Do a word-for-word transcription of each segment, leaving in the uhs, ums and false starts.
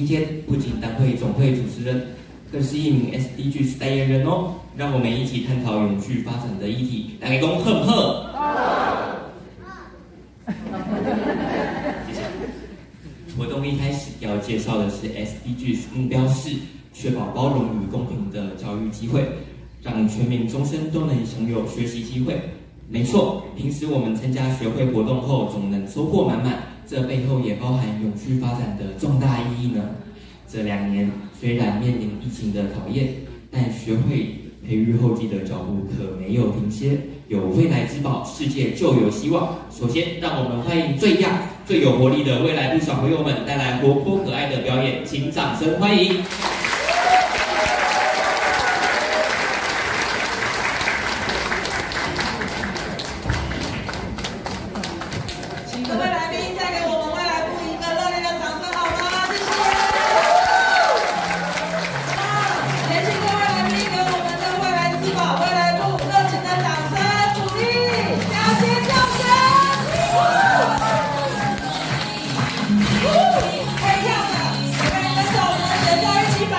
今天不仅担会总会主持人，更是一名 S D Gs 代言人哦。让我们一起探讨永续发展的议题。大家讲好不好？谢谢。活动一开始要介绍的是 S D Gs 目标是确保包容与公平的教育机会，让全民终身都能享有学习机会。没错，平时我们参加学会活动后总能收获满满，这背后也包含永续发展的重大意义呢。这两年虽然面临疫情的考验，但学会培育后继的脚步可没有停歇。有未来之宝，世界就有希望。首先，让我们欢迎最亚、最有活力的未来部小朋友们带来活泼可爱的表演，请掌声欢迎！ 会跳的，可以跟着我们的节奏一起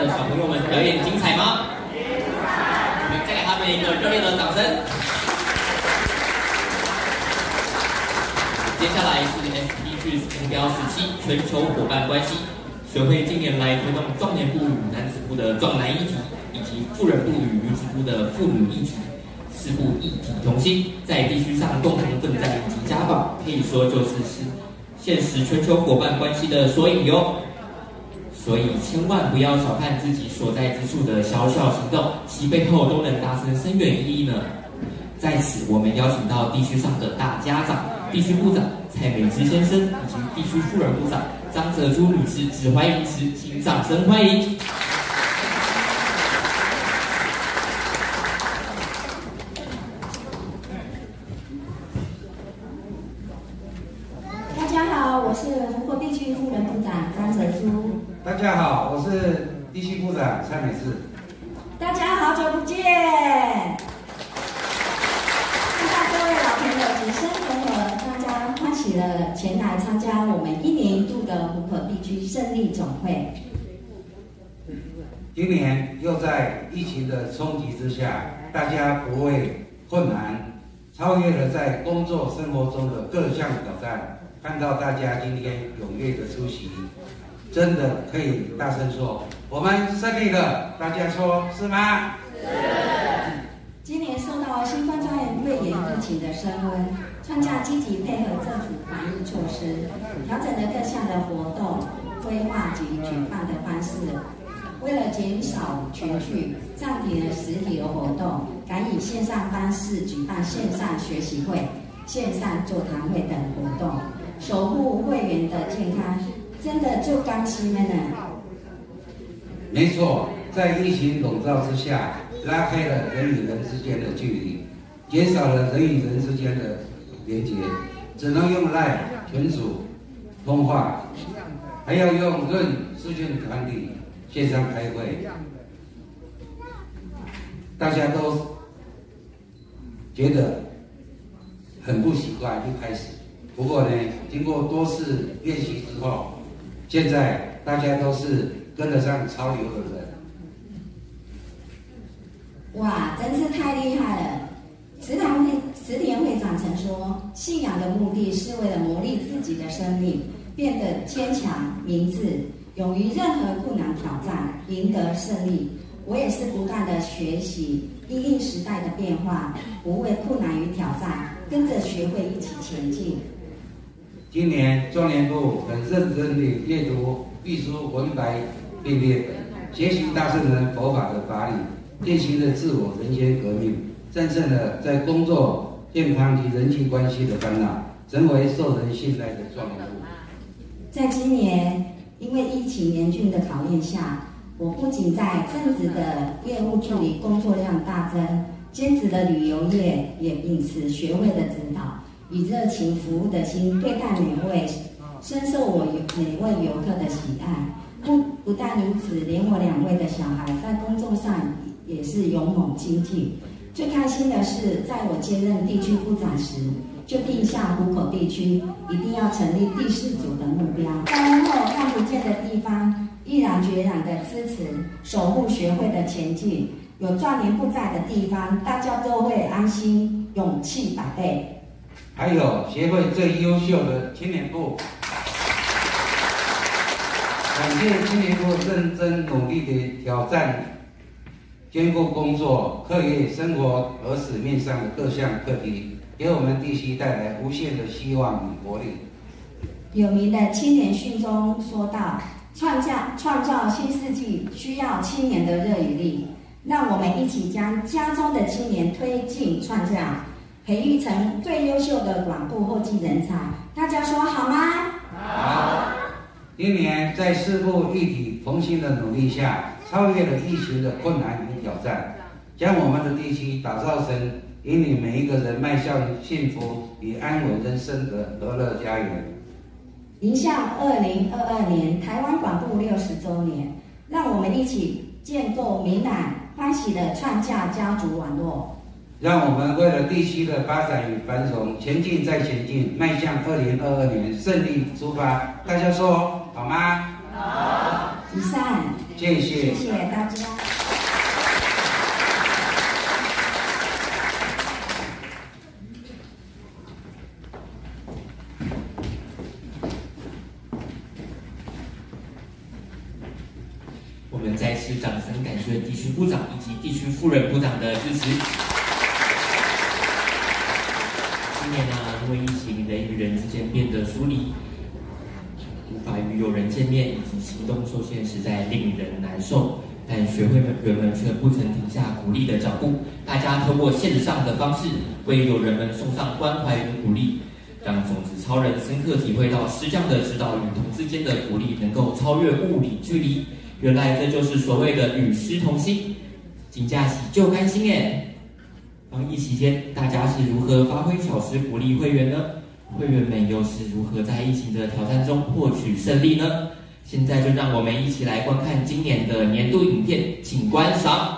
的小朋友们表演精彩吗？我们再给他们一个热烈的掌声。接下来是 S D Gs 目标十七全球伙伴关系。学会近年来推动壮年部与男子部的壮男议题，以及妇人部与女子部的妇女议题，四部一体同心，在地区上共同奋战以及家宝，可以说就是是现实全球伙伴关系的缩影哟。所以千万不要小看自己所在之处的小小行动，其背后都能达成深远意义呢。在此，我们邀请到地区上的大家长、地区部长蔡美芝先生以及地区妇人部长张泽珠女士致欢迎词，请掌声欢迎。 大家好，我是福国地区妇人部长张泽珠。 大家好，我是地区部长蔡美智。 大家好久不见。看到各位老朋友及新朋友，大家欢喜的前来参加我们一年一度的湖口地区胜利总会。 今年又在疫情的冲击之下，大家不畏困难，超越了在工作生活中的各项挑战。看到大家今天踊跃的出席，真的可以大声说，我们胜利了！大家说是吗？ 是。今年受到新冠状肺炎疫情的升温，创价积极配合政府防疫措施，调整了各项的活动规划及举办的方式。为了减少群聚，暂停了实体的活动，改以线上方式举办线上学习会、线上座谈会等活动，守护会员的健康，真的就甘心了呢。 没错，在疫情笼罩之下，拉开了人与人之间的距离，减少了人与人之间的连结，只能用 LINE 群组通话，还要用论视讯管理线上开会，大家都觉得很不习惯一开始。不过呢，经过多次练习之后，现在大家都是跟得上潮流的人。 哇，真是太厉害了！池塘会池田会长曾说，信仰的目的是为了磨砺自己的生命，变得坚强明智，勇于任何困难挑战，赢得胜利。我也是不断的学习，因应时代的变化，不畏困难与挑战，跟着学会一起前进。 今年壮年部很认真地阅读必书文白并列本，学习大圣人佛法的法理，践行了自我人间革命，战胜了在工作、健康及人际关系的烦恼，成为受人信赖的壮年部。 在今年因为疫情严峻的考验下，我不仅在正职的业务助理工作量大增，兼职的旅游业也秉持学会的指导，以热情服务的心对待每位，深受我每位游客的喜爱。不不但如此，连我两位的小孩在工作上也是勇猛精进。最开心的是，在我接任地区部长时，就定下湖口地区一定要成立第四组的目标。在幕后看不见的地方，毅然决然的支持守护学会的前进。有壮年部在的地方，大家都会安心，勇气百倍。 还有协会最优秀的青年部，感谢青年部认真努力的挑战，兼顾工作、课业、生活和使命上的各项课题，给我们地区带来无限的希望与活力。 有名的青年训中说道：“创造创造新世纪需要青年的热与力。”让我们一起将家中的青年推进创造，培育成最优秀的广部后继人才。大家说好吗？ 好。今年在四部一体同心的努力下，超越了疫情的困难与挑战，将我们的地区打造成引领每一个人迈向幸福与安稳人生的和乐家园。 迎向二零二二年台湾广部六十周年，让我们一起建构明朗欢喜的创价家族网络。 让我们为了地区的发展与繁荣前进再前进，迈向二零二二年胜利出发。大家说好吗？好。 以上， 谢谢， 谢谢大家。 我们再次掌声感谢地区部长以及地区副人部长的支持。今年呢、啊，因为疫情，人与人之间变得疏离，无法与友人见面，以及行动受限，实在令人难受。但学会员们却不曾停下鼓励的脚步，大家透过线上的方式，为友人们送上关怀与鼓励，让种子超人深刻体会到师匠的指导与同事间的鼓励能够超越物理距离。原来这就是所谓的与师同心，请假喜就甘心耶！防疫期间，大家是如何发挥巧思鼓励会员呢？会员们又是如何在疫情的挑战中获取胜利呢？现在就让我们一起来观看今年的年度影片，请观赏。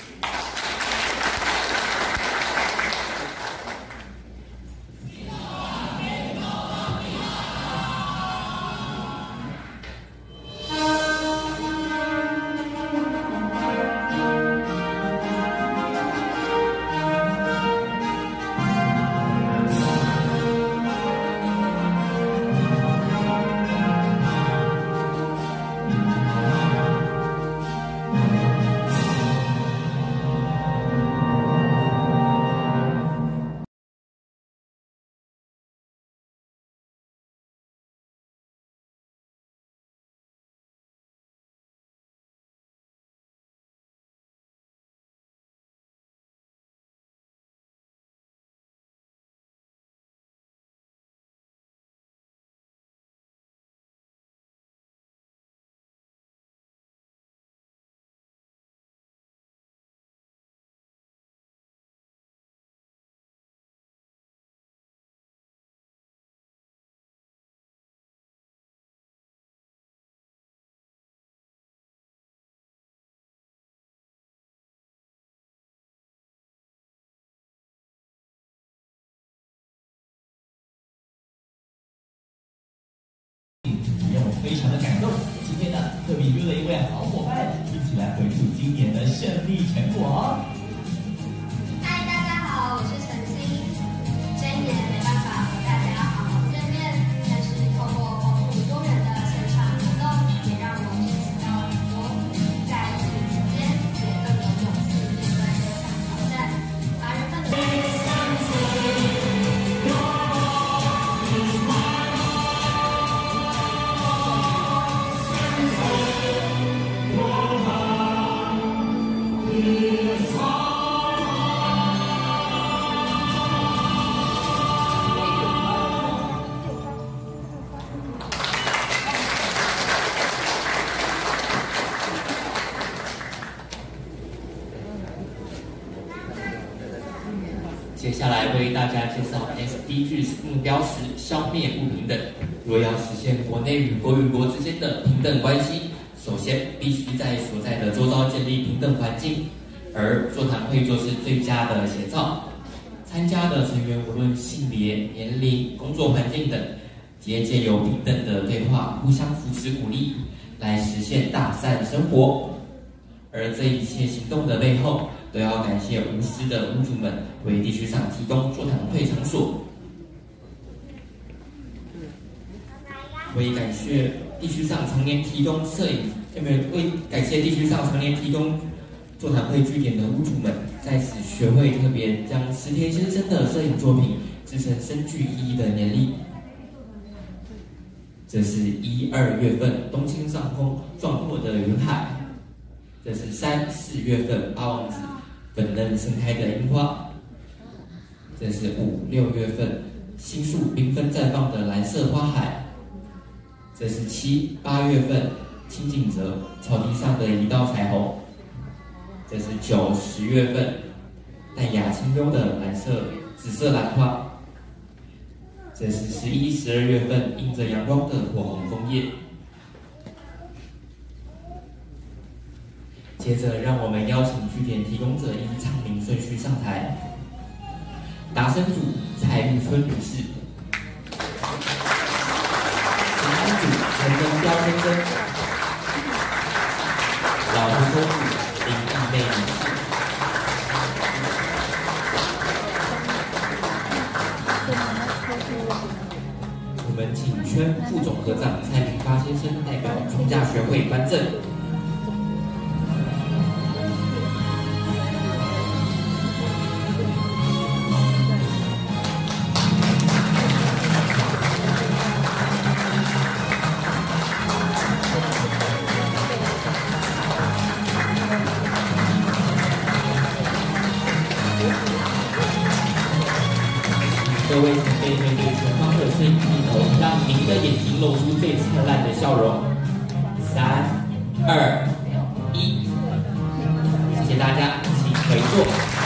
让我非常的感动。今天呢，特别约了一位好伙伴，一起来回顾今年的胜利成果。 嗨，大家好，我是陈欣。这一年没办法和大家好好见面，但是透过丰富多元的线上活动，也让我学习到很多，在疫情期间也更有勇气面对这场挑战。把人们的接下来为大家介绍 S D Gs 目标时消灭不平等。若要实现国内与国与国之间的平等关系，首先必须在所在的周遭建立平等环境，而座谈会就是最佳的写照。参加的成员无论性别、年龄、工作环境等，皆借由平等的对话，互相扶持鼓励，来实现大善生活。而这一切行动的背后，都要感谢无私的屋主们为地区上提供座谈会场所。为感谢地区上常年提供摄影，为感谢地区上常年提供座谈会据点的屋主们，在此学会特别将石田先生的摄影作品制成深具意义的年历。这是一二月份东青上空壮阔的云海，这是三四月份八王子粉嫩盛开的樱花，这是五六月份杏树缤纷绽放的蓝色花海，这是七八月份清景泽草地上的一道彩虹，这是九十月份淡雅清幽的蓝色紫色兰花，这是十一十二月份映着阳光的火红枫叶。接着，让我们邀请据点提供者依唱名顺序上台。达生组蔡玉春女士，陈安组陈根彪先生， 胡宗宇、林义妹女士。我们请圈副总科长蔡明发先生代表创价学会颁证。各位前辈面对前方的摄影镜头，让您的眼睛露出最灿烂的笑容。三、二、一，谢谢大家，请回座。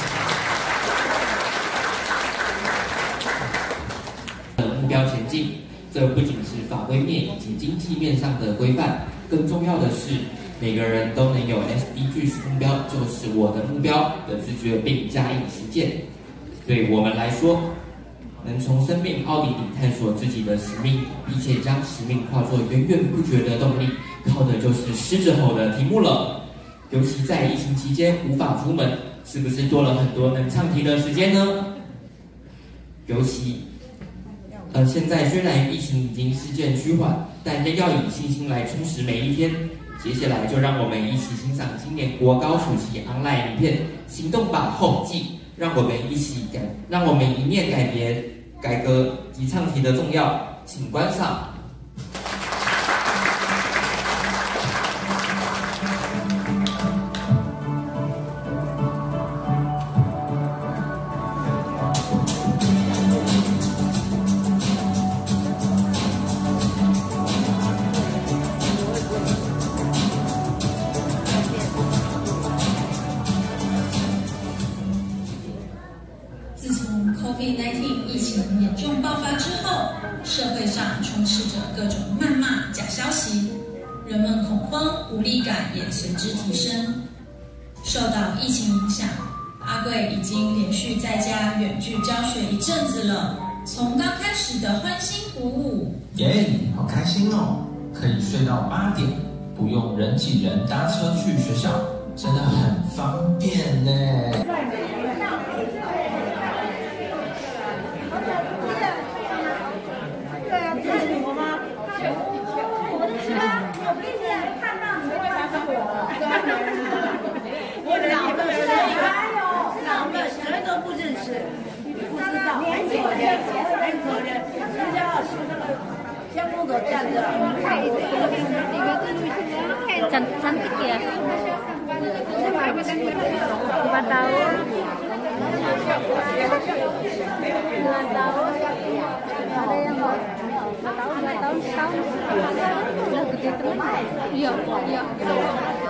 目标前进，这不仅是法规面以及经济面上的规范，更重要的是，每个人都能有 S D Gs 目标就是我的目标的自觉，并加以实践。对我们来说，能从生命奥底里探索自己的使命，并且将使命化作源源不绝的动力，靠的就是狮子吼的题目了。尤其在疫情期间无法出门，是不是多了很多能唱题的时间呢？尤其，呃，现在虽然疫情已经事件趋缓，但仍要以信心来充实每一天。接下来就让我们一起欣赏今年国高暑期 online 影片《行动吧后记》，让我们一起改，让我们一面改变改革及唱题的重要，请观赏。 自从 COVID 十九 疫情严重爆发之后，社会上充斥着各种谩骂、假消息，人们恐慌、无力感也随之提升。受到疫情影响，阿贵已经连续在家远距教学一阵子了。从刚开始的欢欣鼓舞， 耶，好开心哦！可以睡到八点，不用人挤人搭车去学校，真的很方便呢。 cantik ya. Lima tahun. Lima tahun. Ada yang mau tahun, dua tahun, setahun. Udah gede terus. Iya, iya.